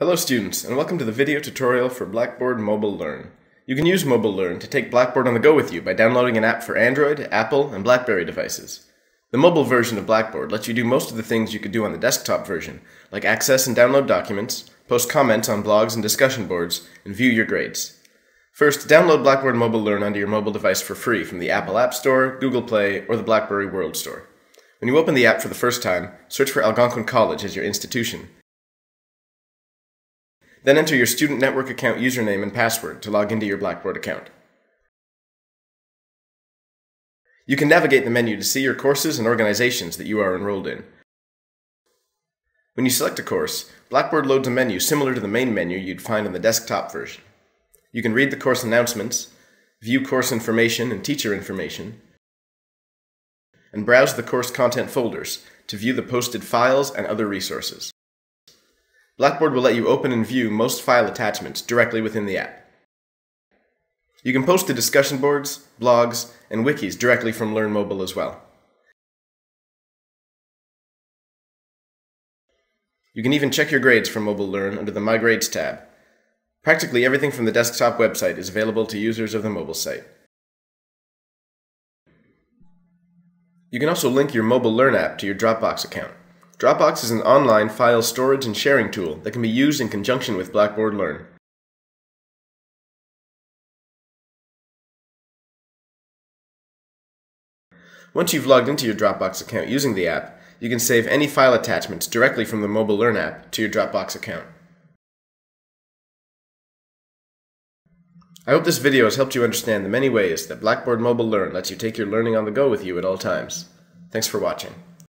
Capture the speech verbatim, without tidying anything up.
Hello students, and welcome to the video tutorial for Blackboard Mobile Learn. You can use Mobile Learn to take Blackboard on the go with you by downloading an app for Android, Apple, and BlackBerry devices. The mobile version of Blackboard lets you do most of the things you could do on the desktop version, like access and download documents, post comments on blogs and discussion boards, and view your grades. First, download Blackboard Mobile Learn onto your mobile device for free from the Apple App Store, Google Play, or the BlackBerry World Store. When you open the app for the first time, search for Algonquin College as your institution. Then enter your student network account username and password to log into your Blackboard account. You can navigate the menu to see your courses and organizations that you are enrolled in. When you select a course, Blackboard loads a menu similar to the main menu you'd find on the desktop version. You can read the course announcements, view course information and teacher information, and browse the course content folders to view the posted files and other resources. Blackboard will let you open and view most file attachments directly within the app. You can post to discussion boards, blogs, and wikis directly from Learn Mobile as well. You can even check your grades from Mobile Learn under the My Grades tab. Practically everything from the desktop website is available to users of the mobile site. You can also link your Mobile Learn app to your Dropbox account. Dropbox is an online file storage and sharing tool that can be used in conjunction with Blackboard Learn. Once you've logged into your Dropbox account using the app, you can save any file attachments directly from the Mobile Learn app to your Dropbox account. I hope this video has helped you understand the many ways that Blackboard Mobile Learn lets you take your learning on the go with you at all times. Thanks for watching.